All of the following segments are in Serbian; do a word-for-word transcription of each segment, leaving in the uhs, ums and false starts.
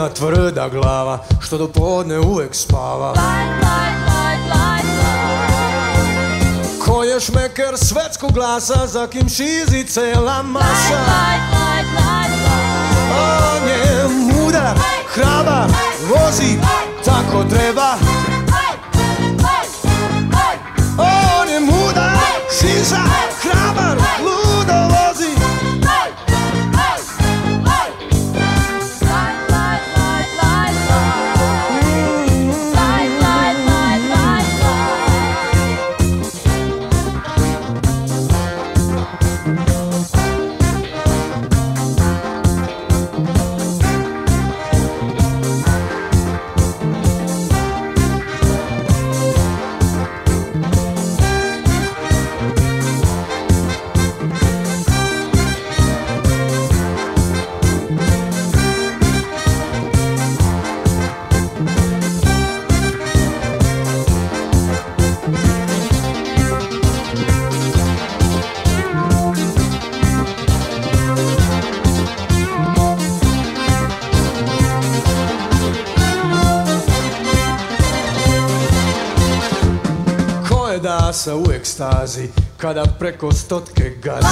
jedna tvrda glava što do podne uvek spava. Ko je šmeker svetskog glasa za kim šizi cela masa. On je mudar, hrabar, vozi tako treba. On je mudar, šiza, hrabar, ludo vozi. Dasa u ekstazi kada preko stotke gazi.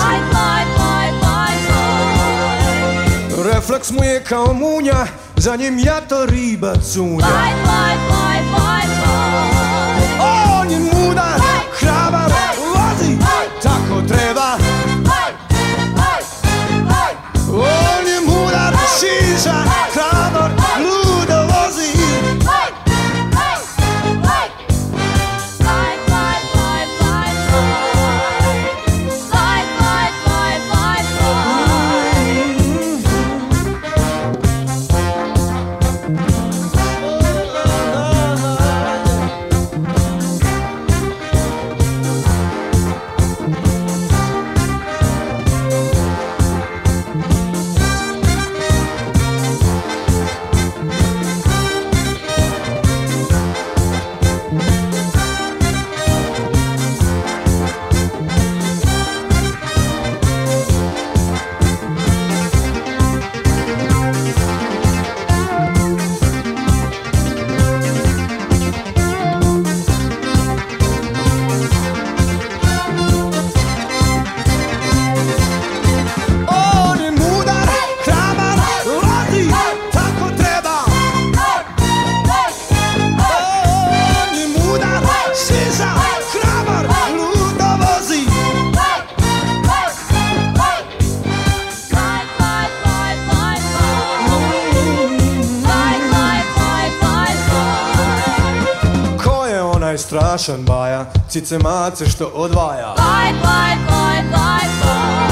Refleks mu je kao munja, za njim jato riba cunja. On je mudar, hrabar, vozi tako treba. On je mudar, šiža, hrabar, ludo vozi. Strašan baja, cice mace što odvaja. Light, light, light, light, light.